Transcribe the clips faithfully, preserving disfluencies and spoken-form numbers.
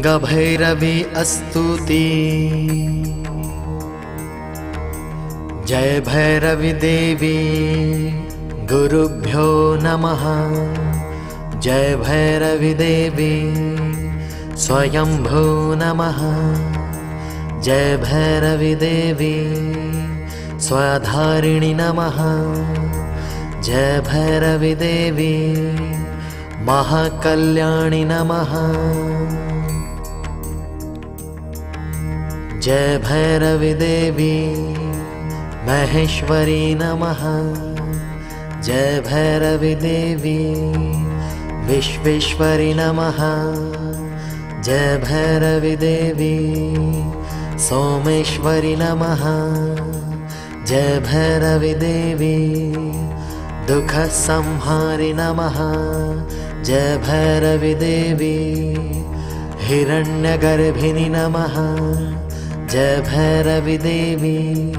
लिंगभैरवी स्तुति। जय भैरवी देवी गुरुभ्यो नमः। जय भैरवी देवी स्वयंभू नमः। जय भैरवी देवी स्वधारिणी नमः। जय भैरवी देवी महाकल्याणी नमः। जय भैरवी देवी महेश्वरी नमः। जय भैरवी देवी विश्वेश्वरी नमः। जय भैरवी देवी सोमेश्वरी नमः। जय भैरवी देवी दुख संहारी नमः। जय भैरवी देवी हिरण्यगर्भिणी नमः। जय भैरवी देवी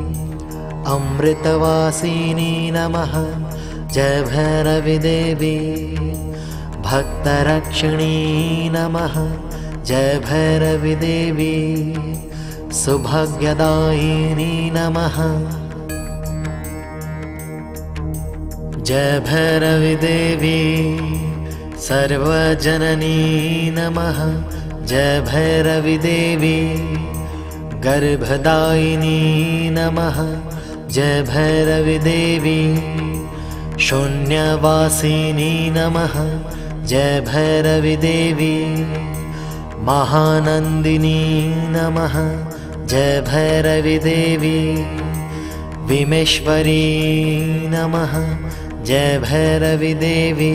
अमृतवासिनी नमः। जय भैरवी देवी भक्तरक्षिणी नमः। जय भैरवी देवी सुभाग्यदायिनी नमः। जय भैरवी देवी सर्वजननी नमः। जय भैरवी देवी गर्भदायिनी नमः। जय भैरवी देवी शून्यवासिनी नमः। जय भैरवी देवी महानंदिनी नमः। जय भैरवी देवी विमेश्वरी नमः। जय भैरवी देवी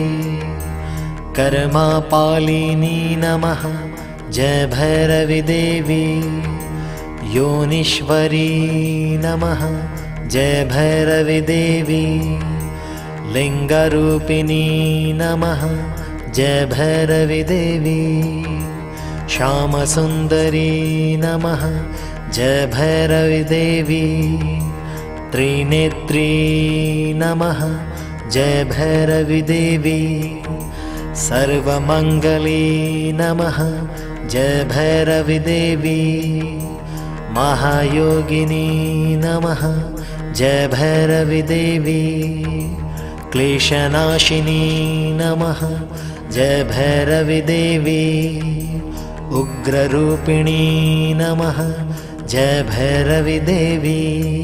कर्मापालिनी नमः। जय भैरवी देवी योनीश्वरी नमः। जय भैरवी देवी लिंगरूपिणी नमः। जय भैरवी देवी श्यामसुंदरी नमः। जय भैरवी देवी त्रिनेत्री नमः। जय भैरवी देवी सर्वमंगली नमः। जय भैरवी देवी महायोगिनी नमः। जय भैरवी देवी क्लेशनाशिनी नमः। जय भैरवी देवी उग्ररूपिणी नमः। जय भैरवी देवी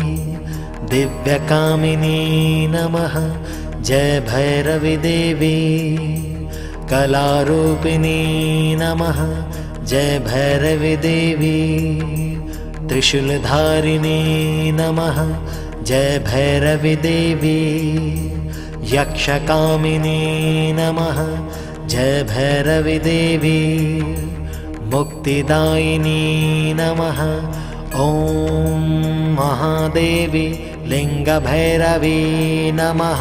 दिव्यकामिनी नमः। जय भैरवी देवी कलारूपिणी नमः। जय भैरवी देवी त्रिशूलधारिणी नमः। जय भैरवी देवी यक्षकामिनी नमः। जय भैरवी देवी मुक्तिदायिनी नमः। ॐ महादेवी लिंगभैरवी नमः।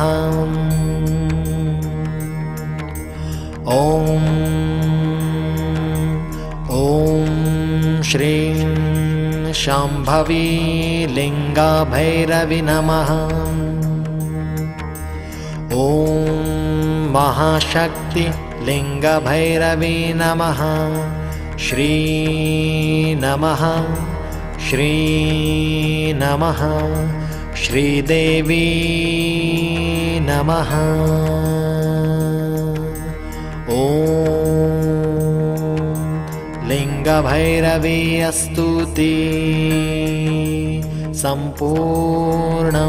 ॐ ॐ श्रीं शाम्भवी लिंगभैरवी नमः। ॐ महाशक्ति लिंगभैरवी नमः। श्री नमः श्री नमः श्रीदेवी नमः। ॐ लिंगभैरवी स्तुति संपूर्ण।